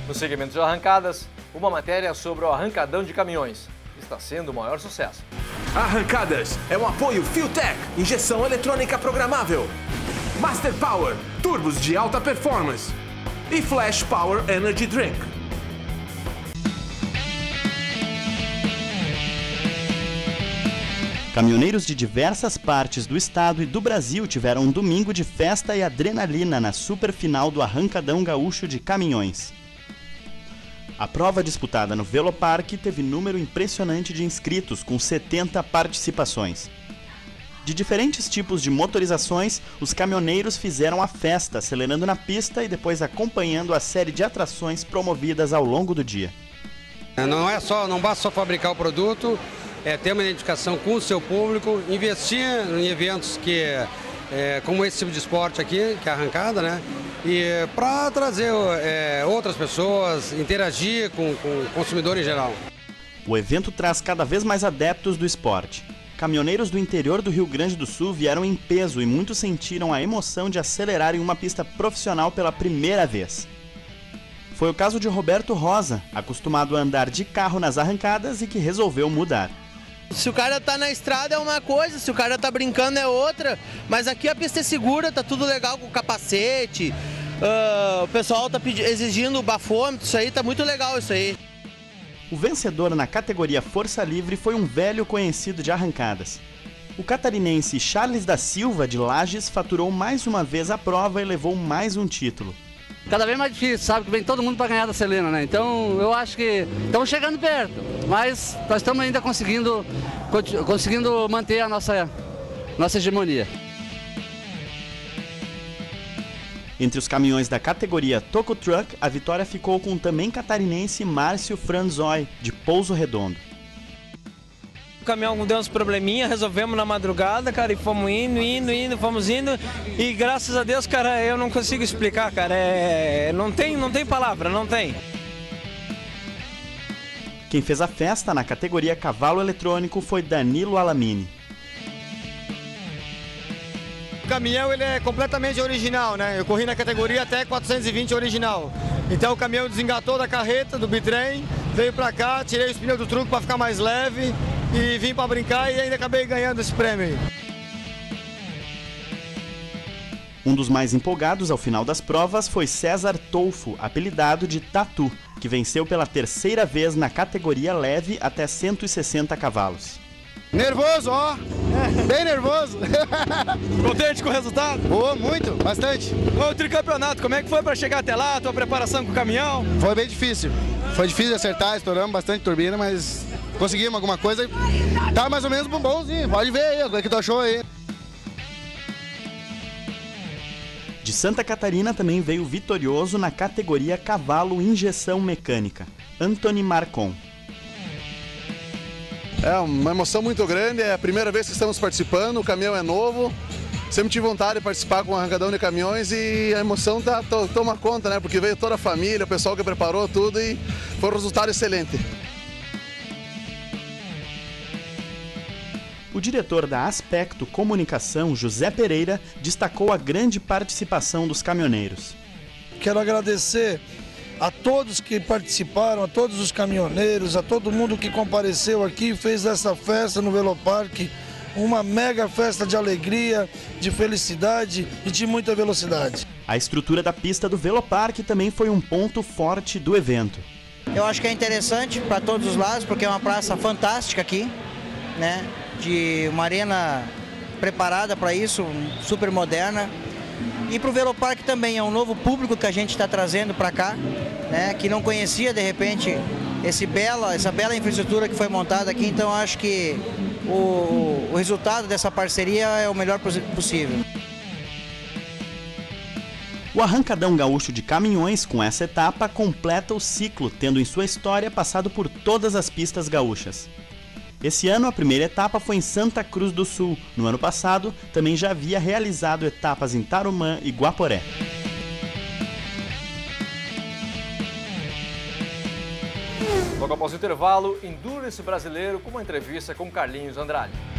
No segmento de arrancadas, uma matéria sobre o arrancadão de caminhões. Está sendo o maior sucesso. Arrancadas é um apoio Fueltech, injeção eletrônica programável. Master Power, turbos de alta performance. E Flash Power Energy Drink. Caminhoneiros de diversas partes do estado e do Brasil tiveram um domingo de festa e adrenalina na superfinal do Arrancadão Gaúcho de Caminhões. A prova disputada no Velopark teve número impressionante de inscritos, com 70 participações. De diferentes tipos de motorizações, os caminhoneiros fizeram a festa, acelerando na pista e depois acompanhando a série de atrações promovidas ao longo do dia. Não basta só fabricar o produto, ter uma identificação com o seu público, investir em eventos como esse tipo de esporte aqui, que é a arrancada, né? E para trazer outras pessoas, interagir com o consumidor em geral. O evento traz cada vez mais adeptos do esporte. Caminhoneiros do interior do Rio Grande do Sul vieram em peso e muitos sentiram a emoção de acelerar em uma pista profissional pela primeira vez. Foi o caso de Roberto Rosa, acostumado a andar de carro nas arrancadas e que resolveu mudar. Se o cara tá na estrada é uma coisa, se o cara tá brincando é outra, mas aqui a pista é segura, tá tudo legal com o capacete, o pessoal tá exigindo o bafômetro, isso aí tá muito legal isso aí. O vencedor na categoria Força Livre foi um velho conhecido de arrancadas. O catarinense Charles da Silva, de Lages, faturou mais uma vez a prova e levou mais um título. Cada vez mais difícil, sabe que vem todo mundo para ganhar da Celina, né? Então eu acho que estamos chegando perto, mas nós estamos ainda conseguindo manter a nossa hegemonia. Entre os caminhões da categoria Toco Truck, a vitória ficou com o também catarinense Márcio Franzoi, de Pouso Redondo. O caminhão deu uns probleminha, resolvemos na madrugada, cara, e fomos fomos indo, e graças a Deus, cara, eu não consigo explicar, cara, não tem palavra, não tem. Quem fez a festa na categoria Cavalo Eletrônico foi Danilo Alamini. O caminhão ele é completamente original, né? Eu corri na categoria até 420 original. Então o caminhão desengatou da carreta, do bitrem, veio pra cá, tirei os pneus do truque para ficar mais leve e vim para brincar e ainda acabei ganhando esse prêmio aí. Um dos mais empolgados ao final das provas foi César Tolfo, apelidado de Tatu, que venceu pela terceira vez na categoria leve até 160 cavalos. Nervoso, ó! Bem nervoso! Contente com o resultado? Oh, muito, bastante. O tricampeonato, como é que foi para chegar até lá, a tua preparação com o caminhão? Foi bem difícil. Foi difícil acertar, estouramos bastante turbina, mas conseguimos alguma coisa. Tá mais ou menos bonzinho, pode ver aí, o que tu achou aí. De Santa Catarina também veio vitorioso na categoria Cavalo Injeção Mecânica, Antony Marcon. É uma emoção muito grande, é a primeira vez que estamos participando, o caminhão é novo. Sempre tive vontade de participar com o arrancadão de caminhões e a emoção toma conta, né? Porque veio toda a família, o pessoal que preparou tudo e foi um resultado excelente. O diretor da Aspecto Comunicação, José Pereira, destacou a grande participação dos caminhoneiros. Quero agradecer a todos que participaram, a todos os caminhoneiros, a todo mundo que compareceu aqui e fez essa festa no Velopark, uma mega festa de alegria, de felicidade e de muita velocidade. A estrutura da pista do Velopark também foi um ponto forte do evento. Eu acho que é interessante para todos os lados, porque é uma praça fantástica aqui, né? De uma arena preparada para isso, super moderna. E para o Velopark também é um novo público que a gente está trazendo para cá, né, que não conhecia de repente essa bela infraestrutura que foi montada aqui, então acho que o resultado dessa parceria é o melhor possível. O Arrancadão Gaúcho de Caminhões, com essa etapa, completa o ciclo, tendo em sua história passado por todas as pistas gaúchas. Esse ano, a primeira etapa foi em Santa Cruz do Sul. No ano passado, também já havia realizado etapas em Tarumã e Guaporé. Logo após o intervalo, Endurance brasileiro com uma entrevista com Carlinhos Andrade.